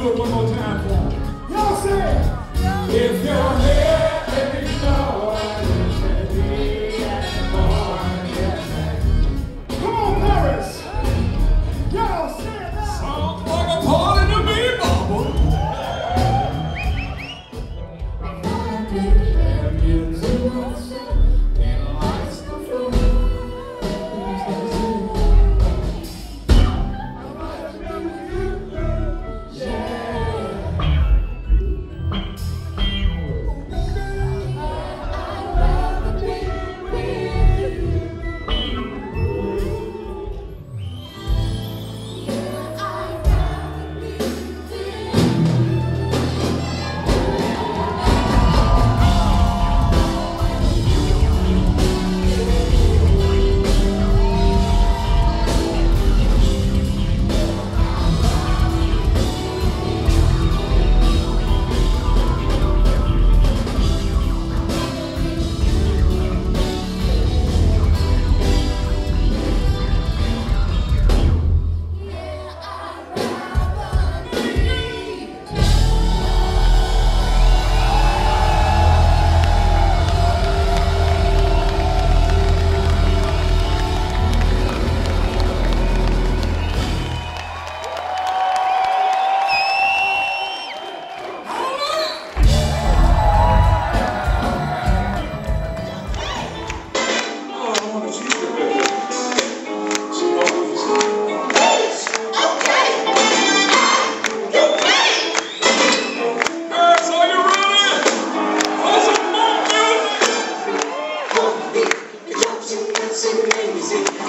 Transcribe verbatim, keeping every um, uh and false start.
do it one more time for them. Y'all say, if you're here, let me know what it can be at the morning. Come on, Paris. Y'all say it now. Sounds like a party to me, Bubba. Sing, sing, sing,